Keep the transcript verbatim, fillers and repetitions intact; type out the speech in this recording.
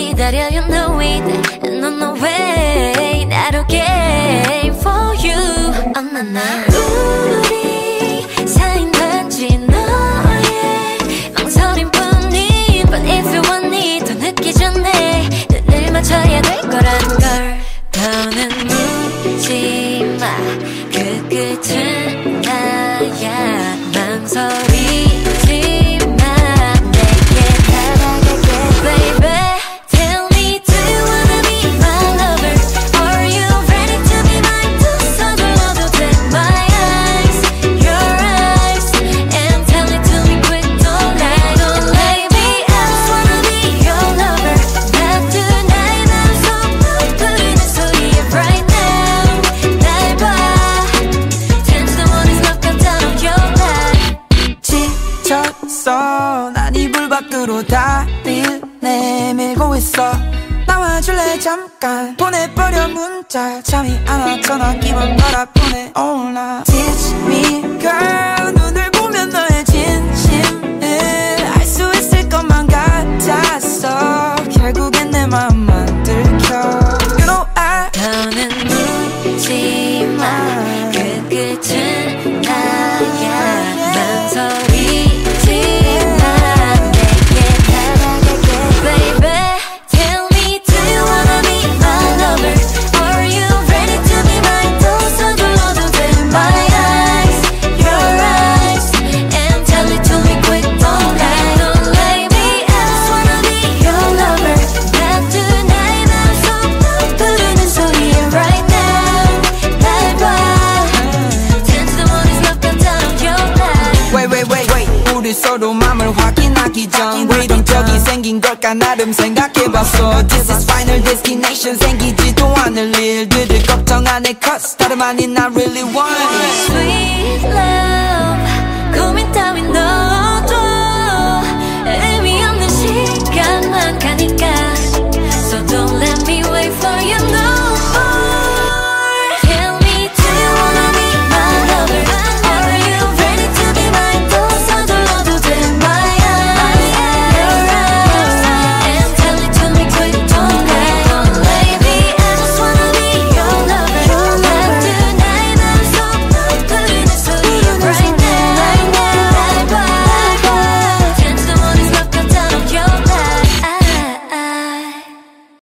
기다려 you know it and on the way 나로 game for you 엄마나 우리 사인 단지 너의 망설임뿐인 But if you want it 더 늦기 전에 눈을 맞춰야 될 거란 걸 더는 묻지마 그 끝은 나야 망설이지마 내게 다가갈게 baby Tell me do you wanna be my lover Are you ready to be mine 두 손을 넣어도 돼 my eyes your eyes And tell it to me quick don't lie don't lie me I just wanna be your lover 나 tonight 맘속 부르는 소리에 right now 날 봐 Ten to the morning's knock out down on your life 지쳤어 난 이불 밖으로 다리를 내밀고 있어 나와줄래 잠깐 보내버려 문자 잠이 안 와 전화기만 바라보내 all night Teach me girl 눈을 보면 너의 진심을 알 수 있을 것만 같았어 결국엔 내 맘만 들켜 You know I 더는 묻지마 그 끝은 나야 망설이지마 내게 다가갈게 baby Tell me do you wanna be my lover Are you ready to be mine 두 손 불러도 돼 my eyes your eyes And tell it to me quick don't lie don't lie me I just wanna be your lover 나 tonight 맘속 부르는 소리에 right now 날 봐 Ten to the morning's knock out down on your life Wait wait wait wait 우리 서로 맘을 확인하기 전 위동적이 생긴 걸까 나름 생각해봤어 This is final destination 생기지도 않을 일들을 걱정 안 해 cause 다름 아닌 I really want it Sweet love 고민 따윈 넣어둬 의미 없는 시간만 가니까